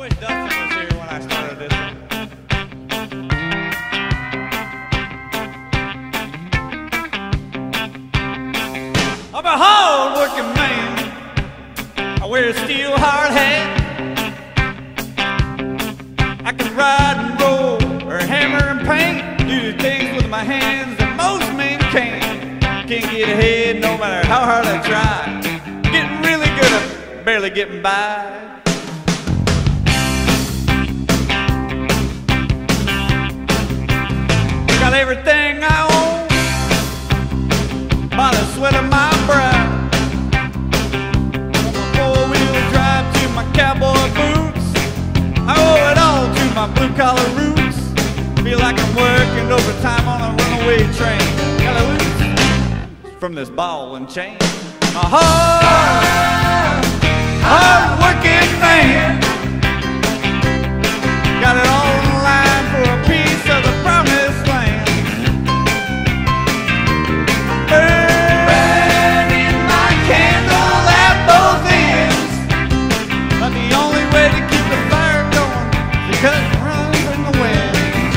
wish Dustin was here when I started this one. I'm a hard-working man. I wear a steel hard hat. I can ride and roll or hammer and paint. Do the things with my hands that most men can't. Can't get ahead no matter how hard I try. Getting really good at barely getting by. Got everything I own by the sweat of my brow. From my four-wheel drive to my cowboy boots, I owe it all to my blue-collar roots. Feel like I'm working overtime on a runaway train. Gotta lose from this ball and chain. My hard-working man. Got it all on the line for a piece of the promised land. Burning my candle at both ends. But the only way to keep the fire going is to cut and run from the wind.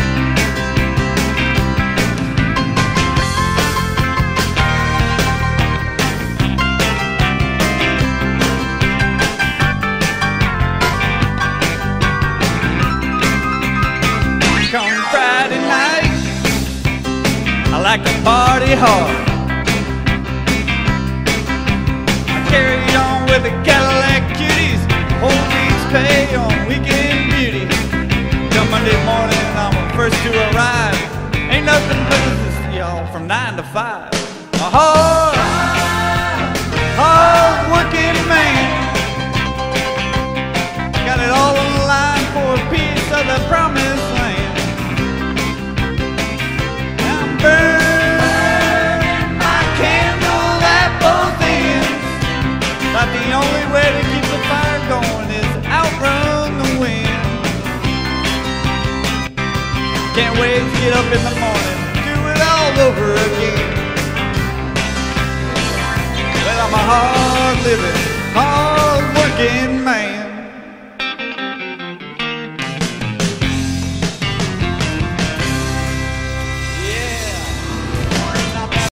Come Friday night, I like to party hard. I carry on with the Cadillac cuties, whole week's pay on weekend beauty. Come Monday morning, I'm the first to arrive. Ain't nothing business, y'all, from 9 to 5. A hard-working man. Got it all on the line for a piece of the promised land. Burning my candle at both ends. But the only way to keep the fire going is to outrun the wind. Can't wait to get up in the morning, do it all over again. Well, I'm a hard living, hard